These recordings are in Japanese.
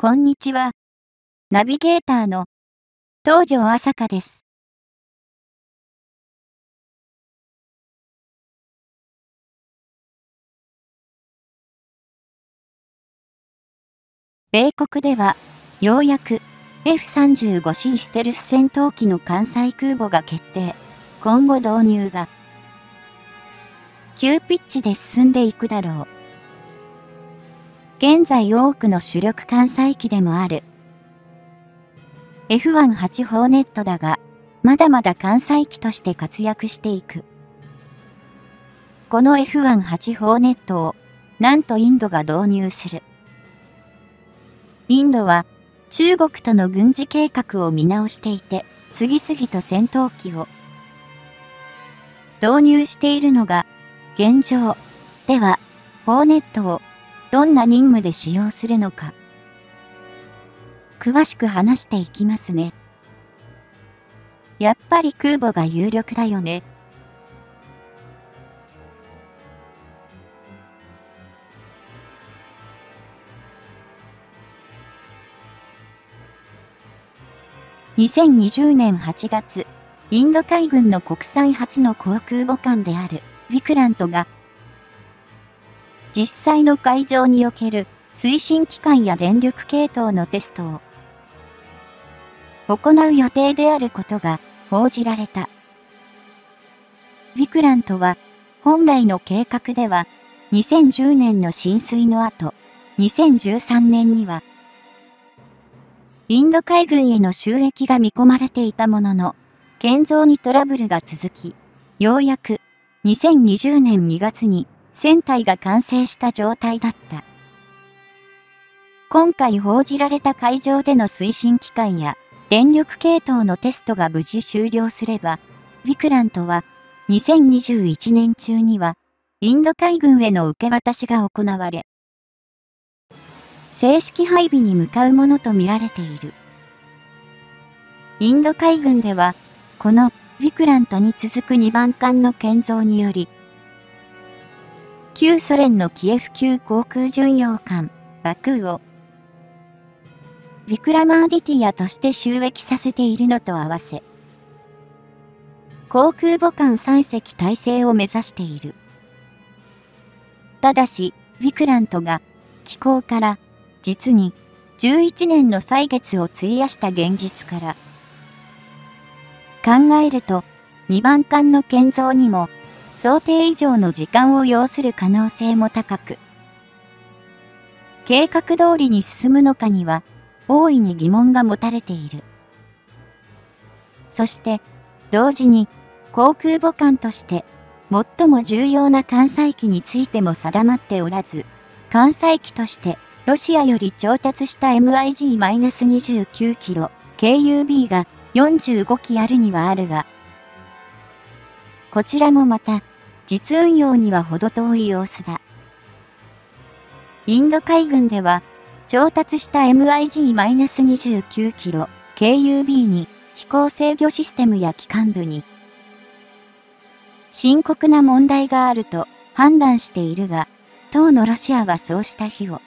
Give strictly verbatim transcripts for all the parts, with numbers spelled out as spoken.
こんにちは。ナビゲーターの東條朝香です。米国では、ようやく エフさんじゅうごシー ステルス戦闘機の艦載空母が決定。今後導入が急ピッチで進んでいくだろう。現在多くの主力艦載機でもある エフじゅうはち ホーネットだが、まだまだ艦載機として活躍していく。この エフじゅうはち ホーネットを、なんとインドが導入する。インドは中国との軍事計画を見直していて、次々と戦闘機を導入しているのが現状。では、ホーネットをどんな任務で使用するのか、詳しく話していきますね。やっぱり空母が有力だよね。にせんにじゅうねんはちがつ、インド海軍の国産初の航空母艦であるヴィクラントが、実際の海上における推進機関や電力系統のテストを行う予定であることが報じられた。ヴィクラントは本来の計画ではにせんじゅうねんの進水の後、にせんじゅうさんねんにはインド海軍への収益が見込まれていたものの、建造にトラブルが続き、ようやくにせんにじゅうねんにがつに船体が完成した状態だった。今回報じられた海上での推進機関や電力系統のテストが無事終了すれば、ヴィクラントはにせんにじゅういちねん中にはインド海軍への受け渡しが行われ、正式配備に向かうものとみられている。インド海軍では、このヴィクラントに続くにばん艦の建造により、旧ソ連のキエフ級航空巡洋艦バクーをヴィクラマーディティアとして就役させているのと合わせ、航空母艦さんせき体制を目指している。ただし、ヴィクラントが寄港から実にじゅういちねんの歳月を費やした現実から考えると、にばん艦の建造にも想定以上の時間を要する可能性も高く、計画通りに進むのかには大いに疑問が持たれている。そして同時に航空母艦として最も重要な艦載機についても定まっておらず、艦載機としてロシアより調達した エムアイジーにじゅうきゅうキロ ケーユービー がよんじゅうごきあるにはあるが、こちらもまた実運用には程遠い様子だ。インド海軍では調達した エムアイジーにじゅうきゅうキロ ケーユービー に飛行制御システムや機関部に深刻な問題があると判断しているが、当のロシアはそうした非を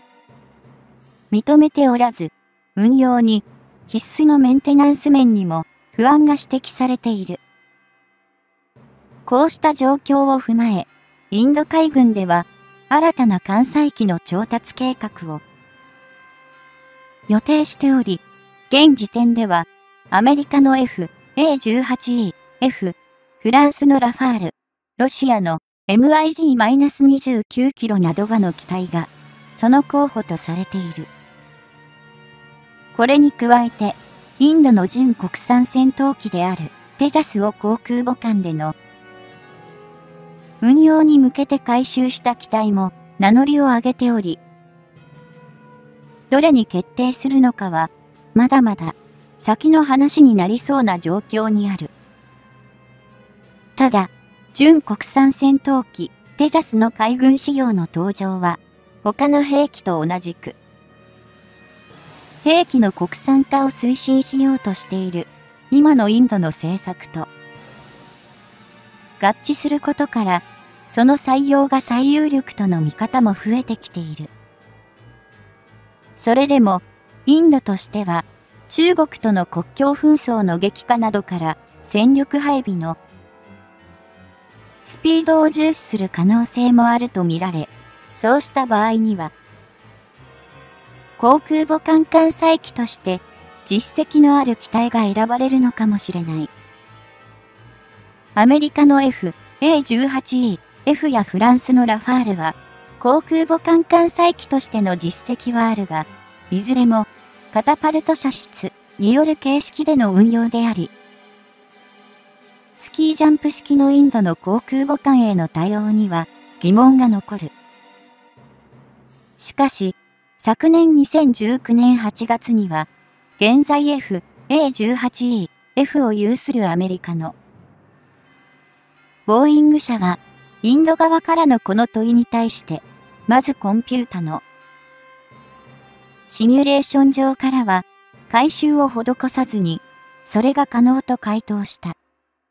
認めておらず、運用に必須のメンテナンス面にも不安が指摘されている。こうした状況を踏まえ、インド海軍では新たな艦載機の調達計画を予定しており、現時点ではアメリカの エフエーじゅうはちイー、F、フランスのラファール、ロシアの エムアイジーにじゅうきゅうキロなどがの機体がその候補とされている。これに加えて、インドの準国産戦闘機であるテジャスを航空母艦での運用に向けて改修した機体も名乗りを上げており、どれに決定するのかはまだまだ先の話になりそうな状況にある。ただ、準国産戦闘機テジャスの海軍仕様の登場は他の兵器と同じく、兵器の国産化を推進しようとしている今のインドの政策と合致することから、その採用が最有力との見方も増えてきている。 それでも、インドとしては、中国との国境紛争の激化などから戦力配備のスピードを重視する可能性もあるとみられ、そうした場合には、航空母艦艦載機として実績のある機体が選ばれるのかもしれない。アメリカの エフエーじゅうはちイーエフ やフランスのラファールは、航空母艦艦載機としての実績はあるが、いずれもカタパルト射出による形式での運用であり、スキージャンプ式のインドの航空母艦への対応には疑問が残る。しかし、昨年にせんじゅうきゅうねんはちがつには、現在 エフエーじゅうはちイーエフ を有するアメリカのボーイング社がインド側からのこの問いに対して、まずコンピュータのシミュレーション上からは改修を施さずに、それが可能と回答した。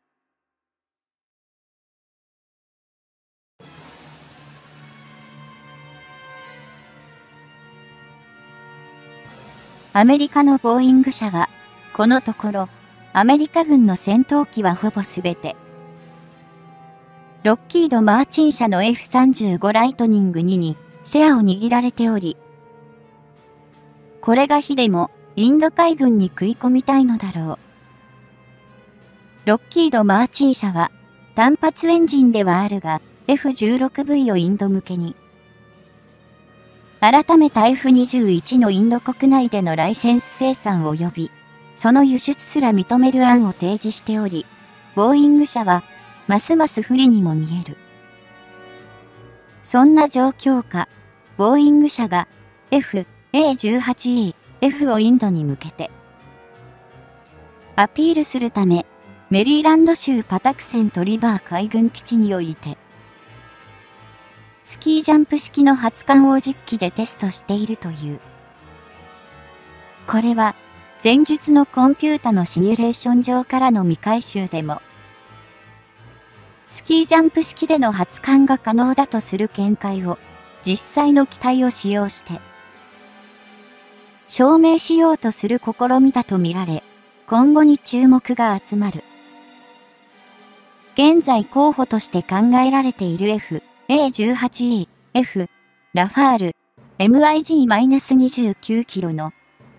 アメリカのボーイング社は、このところ、アメリカ軍の戦闘機はほぼすべて、ロッキード・マーチン社の エフさんじゅうご ライトニングににシェアを握られており、これが非でもインド海軍に食い込みたいのだろう。ロッキード・マーチン社は単発エンジンではあるが エフじゅうろくブイ をインド向けに、改めた エフにじゅういち のインド国内でのライセンス生産及び、その輸出すら認める案を提示しており、ボーイング社は、ますます不利にも見える。そんな状況下、ボーイング社が エフエーじゅうはちイーエフ をインドに向けて、アピールするため、メリーランド州パタクセントリバー海軍基地において、スキージャンプ式の発艦を実機でテストしているという。これは、前述のコンピュータのシミュレーション上からの未回収でも、スキージャンプ式での発艦が可能だとする見解を、実際の機体を使用して、証明しようとする試みだとみられ、今後に注目が集まる。現在候補として考えられている エフエーじゅうはちイーエフ、ラファール、エムアイジーにじゅうきゅうキロの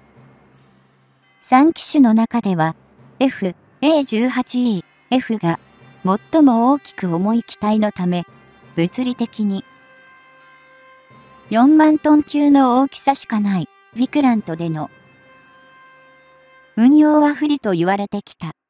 さん機種の中では エフエーじゅうはちイーエフ が最も大きく重い機体のため、物理的によんまんトン級の大きさしかないヴィクラントでの運用は不利と言われてきた。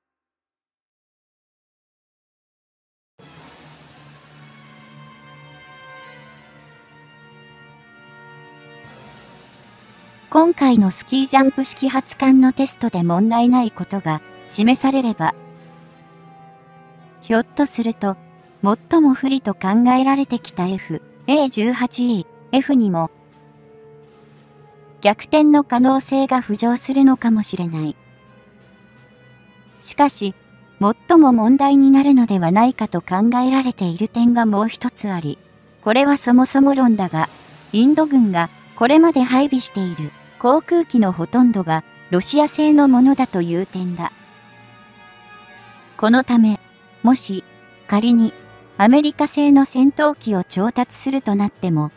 今回のスキージャンプ式発艦のテストで問題ないことが示されれば、ひょっとすると、最も不利と考えられてきた エフエーじゅうはちイーエフ にも、逆転の可能性が浮上するのかもしれない。しかし、最も問題になるのではないかと考えられている点がもう一つあり、これはそもそも論だが、インド軍がこれまで配備している航空機のほとんどがロシア製のものだという点だ。このため、もし仮にアメリカ製の戦闘機を調達するとなっても、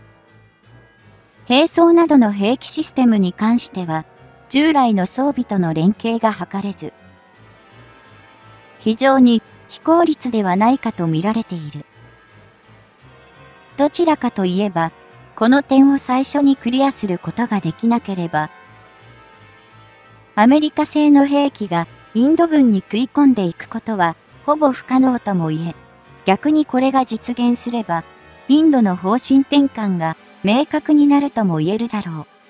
兵装などの兵器システムに関しては、従来の装備との連携が図れず、非常に非効率ではないかと見られている。どちらかといえば、この点を最初にクリアすることができなければ、アメリカ製の兵器がインド軍に食い込んでいくことはほぼ不可能とも言え、逆にこれが実現すれば、インドの方針転換が明確になるとも言えるだろう。